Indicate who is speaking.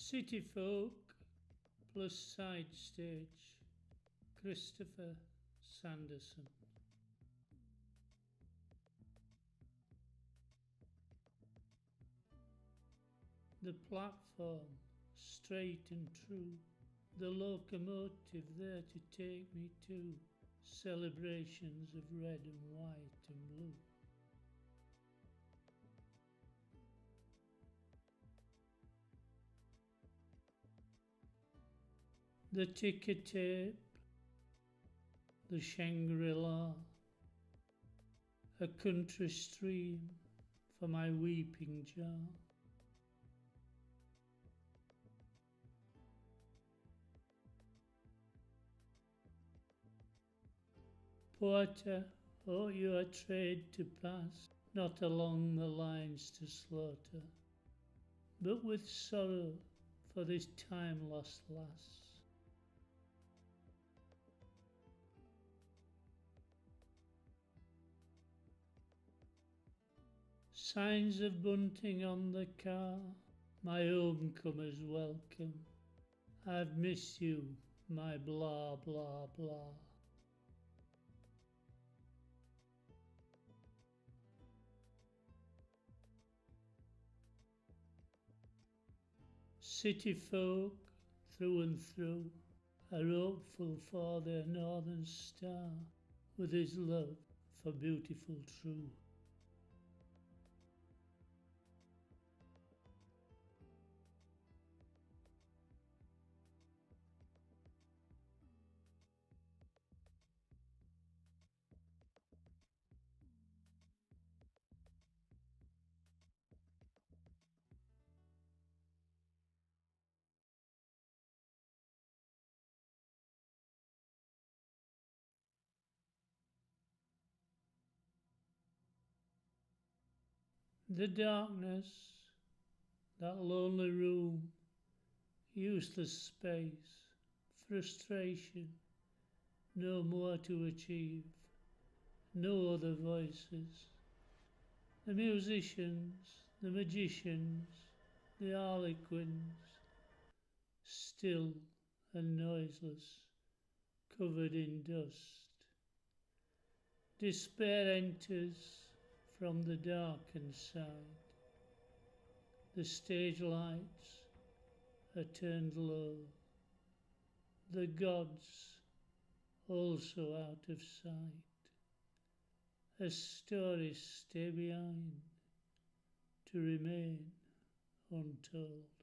Speaker 1: City Folk plus Side Stage, Christopher Sanderson. The platform, straight and true, the locomotive there to take me to celebrations of red and white and blue. The ticker tape, the Shangri-La, a country stream for my weeping jar. Porter, oh, you are trade to pass, not along the lines to slaughter, but with sorrow for this time lost lass. Signs of bunting on the car, my homecomers welcome. I've missed you, my blah blah blah. City folk, through and through, are hopeful for their northern star, with his love for beautiful true. The darkness, that lonely room, useless space, frustration, no more to achieve, no other voices. The musicians, the magicians, the harlequins, still and noiseless, covered in dust. Despair enters from the darkened side. The stage lights are turned low. The gods also out of sight. As stories stay behind to remain untold.